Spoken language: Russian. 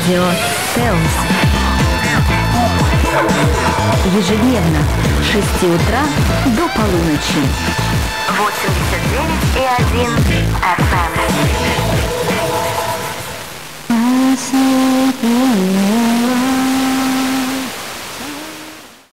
Радио Селс. Ежедневно с 6 утра до полуночи. 89,1 FM.